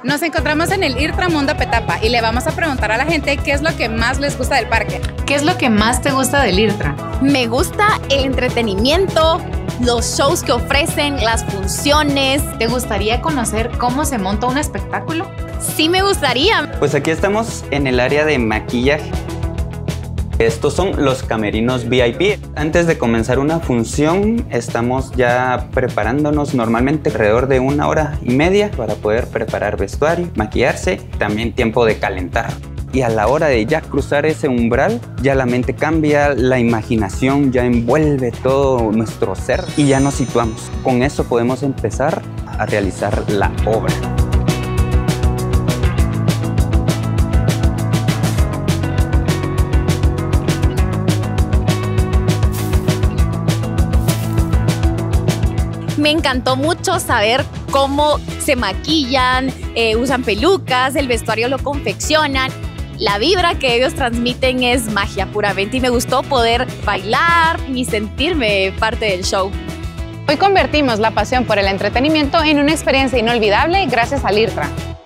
Nos encontramos en el IRTRA Mundo Petapa y le vamos a preguntar a la gente qué es lo que más les gusta del parque. ¿Qué es lo que más te gusta del IRTRA? Me gusta el entretenimiento, los shows que ofrecen, las funciones. ¿Te gustaría conocer cómo se monta un espectáculo? Sí me gustaría. Pues aquí estamos en el área de maquillaje. Estos son los camerinos VIP. Antes de comenzar una función, estamos ya preparándonos normalmente alrededor de 1 hora y media para poder preparar vestuario, maquillarse, también tiempo de calentar. Y a la hora de ya cruzar ese umbral, ya la mente cambia, la imaginación ya envuelve todo nuestro ser y ya nos situamos. Con eso podemos empezar a realizar la obra. Me encantó mucho saber cómo se maquillan, usan pelucas, el vestuario lo confeccionan. La vibra que ellos transmiten es magia puramente y me gustó poder bailar y sentirme parte del show. Hoy convertimos la pasión por el entretenimiento en una experiencia inolvidable gracias al IRTRA.